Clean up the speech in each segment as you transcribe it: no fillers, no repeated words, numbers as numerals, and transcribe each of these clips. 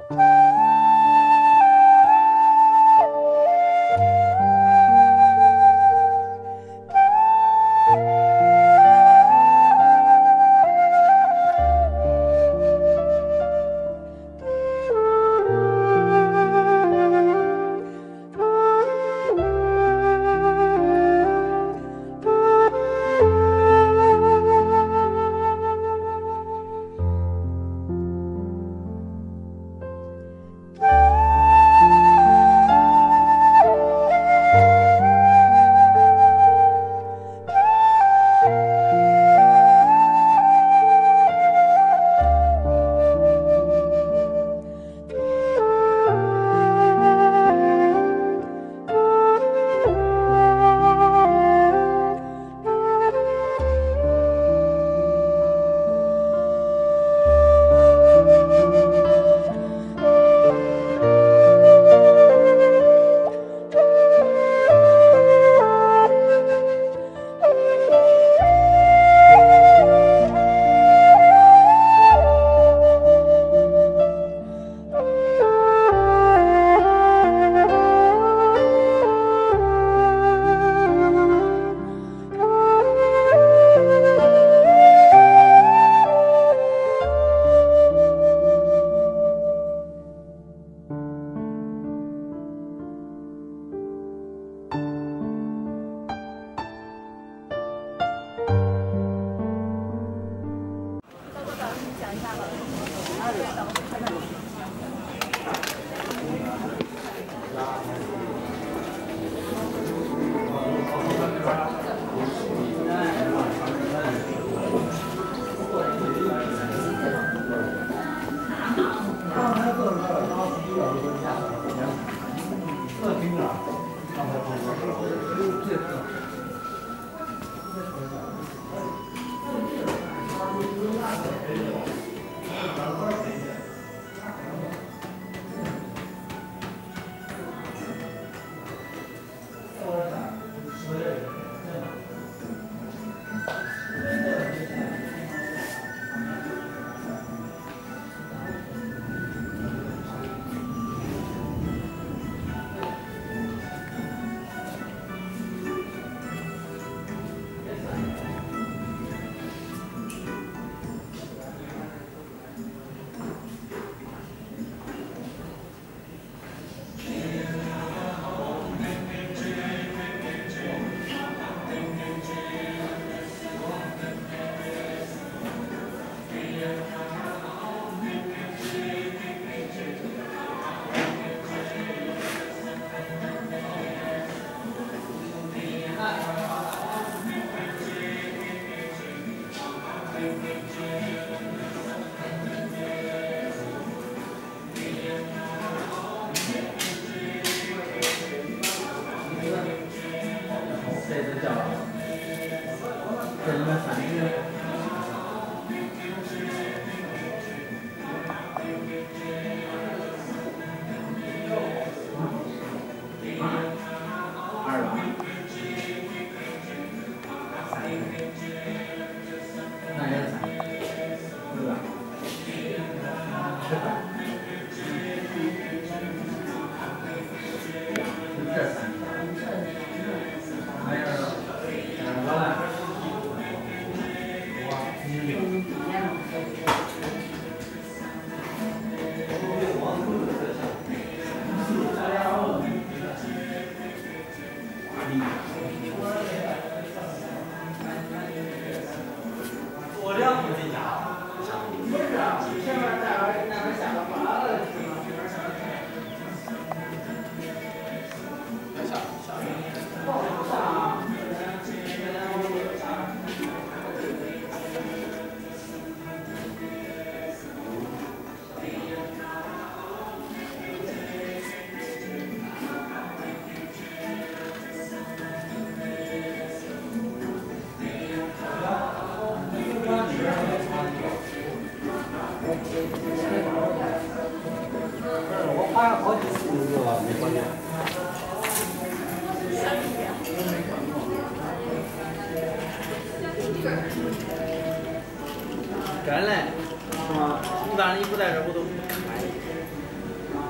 原来是吗？你把衣服带着我都不看。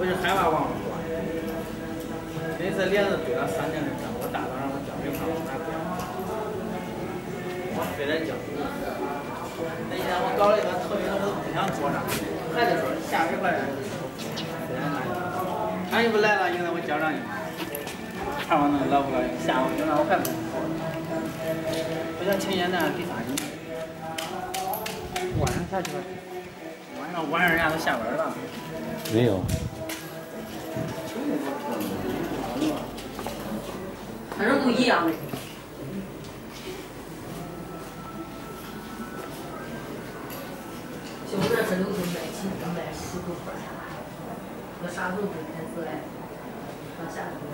我就害怕忘了说。那次连着对了3年的针，我大早上我叫没法往哪边，我非得叫。那天我搞了一个头晕，我都不想坐上，还得说下回回来。非得拿。俺又不来了，应该我叫上你。看我能老不高兴，下午就让我还不能跑。我想请人家理发你。晚上才去。晚上人家都下班了。 没有。 反正都一样的。小这是流行卖青春卖石头块啥，那啥时候就开始来，到下头。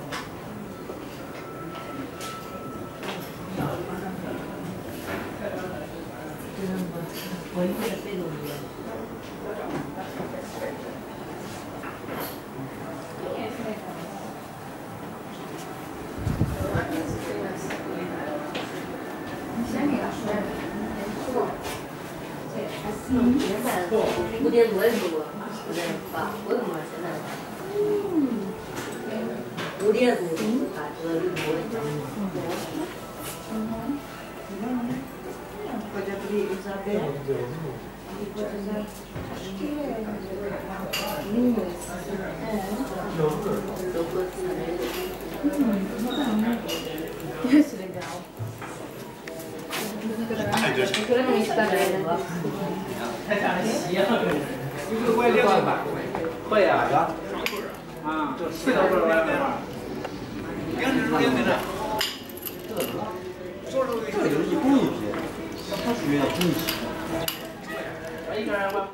我一个背东西。5点多的时候，5点8，我怎么现在？5点多把这个留我讲。 会啊，啊，就4个棍儿2只2个的。 这个就是一公一匹，它属于那公匹。 我一个人我。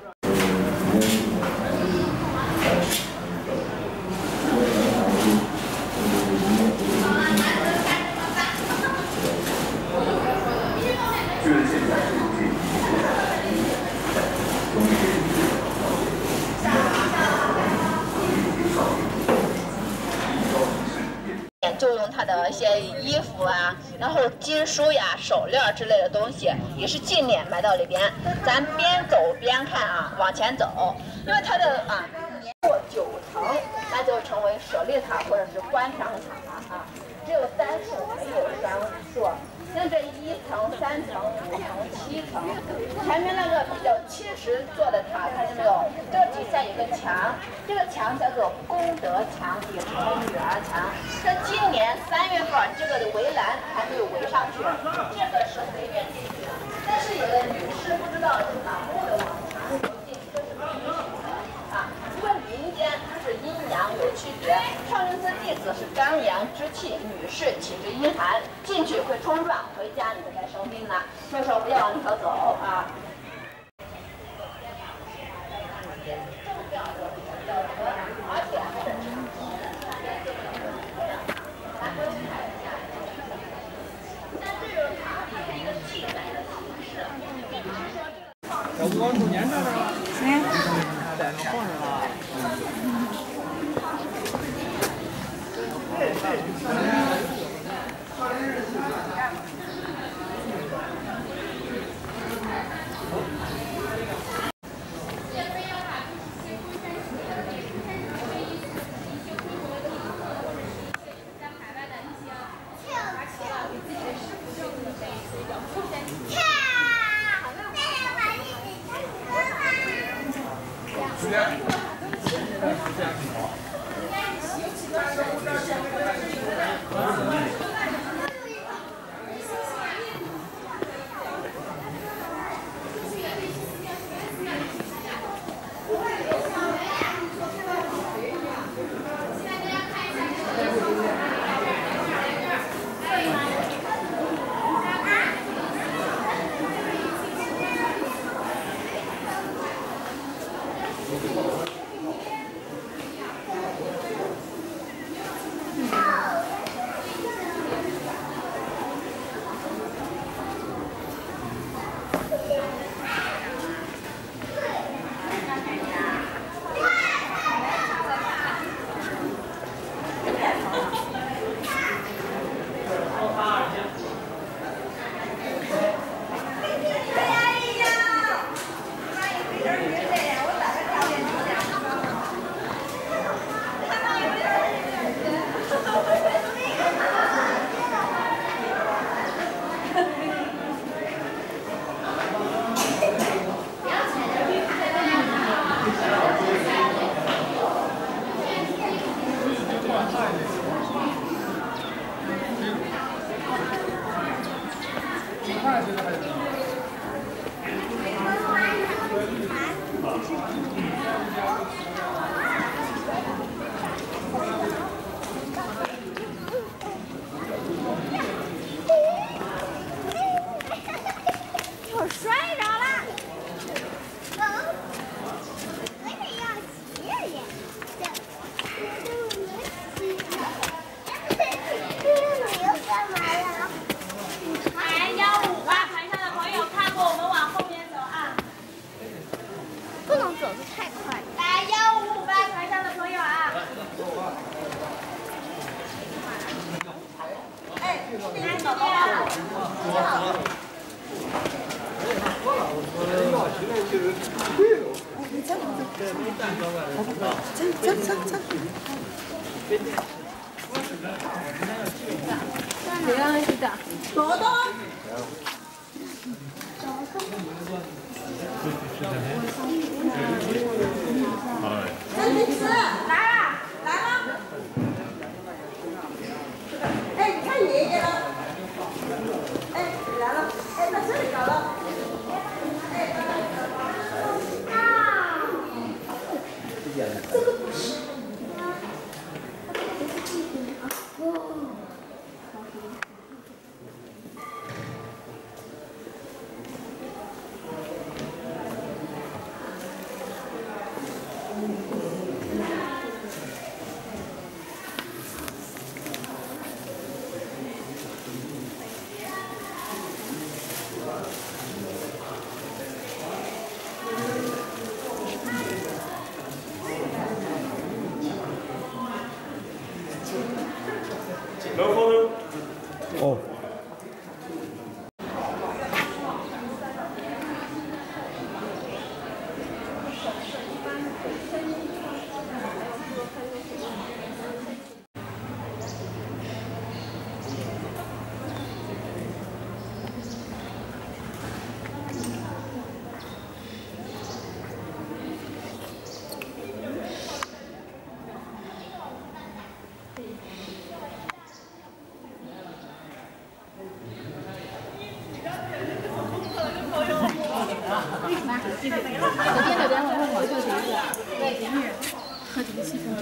就用它的一些衣服啊，然后金属呀、手链之类的东西，也是纪念埋到里边。咱边走边看啊，往前走，因为它的年过9层，那就成为舍利塔或者是观赏塔啊。只有3处，没有3处。像这1层、3层、5层、7层，前面那个比较70座的塔，看见没有？这个底下有个墙，这个墙叫做功德墙，也称为女儿墙。这今年3月份，这个的围栏还没有围上去，这个是随便进去的。但是有的女士不知道是盲目的往墙里进，这是不允许的啊。因为民间它是阴阳有区别，少林寺弟子是刚阳之气，女士体质阴寒，进去会冲撞，回家你们该生病了。所以说不要往里头走啊。 要不往中间这儿吧？在那放着了。 得太快了。 来15500台上的朋友啊！哎，来宝宝啊！ 哦。 这边往后就行了。对，前面喝这个气氛。